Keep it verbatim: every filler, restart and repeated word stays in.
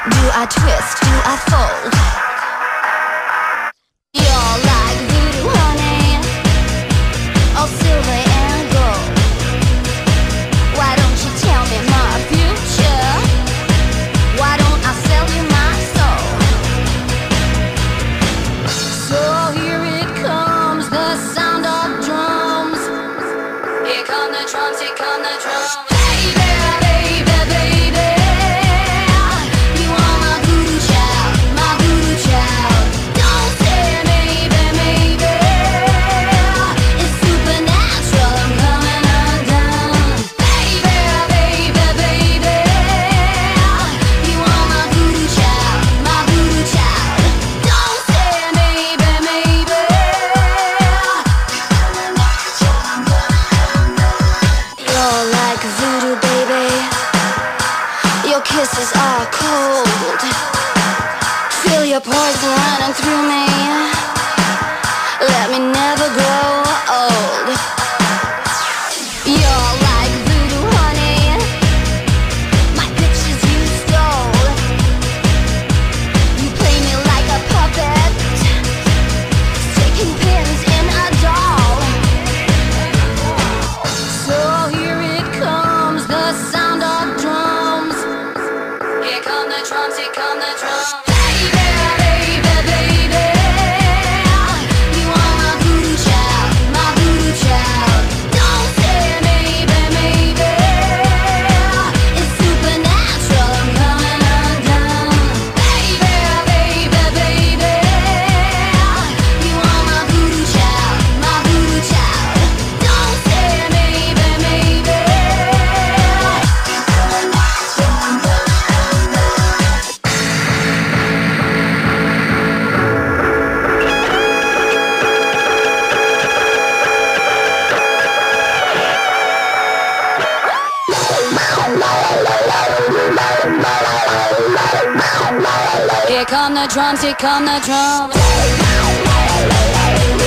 Do I twist? Do I fold? You're like voodoo, honey, all silver and gold. Why don't you tell me my future? Why don't I sell you my soul? So here it comes, the sound of drums. Here come the drums, here come the drums. Kisses are cold. Feel your poison running through me. Let me never grow old. You're like voodoo, honey, my pictures you stole. You play me like a puppet, sticking pins in a doll. So here it comes, the sound of drums. Here come the drums, here come the drums. Baby, baby, baby, you are my voodoo child, my voodoo child. Don't say maybe, maybe, it's supernatural, I'm coming undone. Baby, baby, baby, you are my voodoo child, my voodoo child. Don't say maybe, maybe. Here come the drums, here come the drums.